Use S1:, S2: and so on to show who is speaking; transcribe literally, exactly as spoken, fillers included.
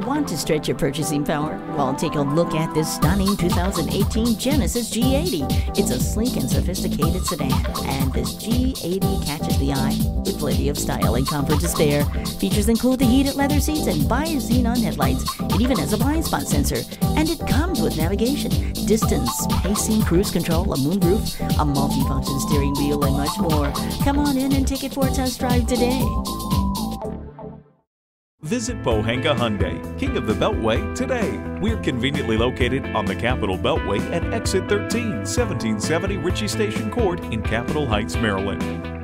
S1: Want to stretch your purchasing power? Well, take a look at this stunning two thousand eighteen Genesis G eighty. It's a sleek and sophisticated sedan, and this G eighty catches the eye with plenty of style and comfort to spare. Features include the heated leather seats and bi-xenon headlights. It even has a blind spot sensor, and it comes with navigation, distance, pacing, cruise control, a moonroof, a multi-function steering wheel, and much more. Come on in and take it for a test drive today.
S2: Visit Pohanka Hyundai, King of the Beltway, today. We're conveniently located on the Capitol Beltway at Exit thirteen, seventeen seventy Ritchie Station Court in Capitol Heights, Maryland.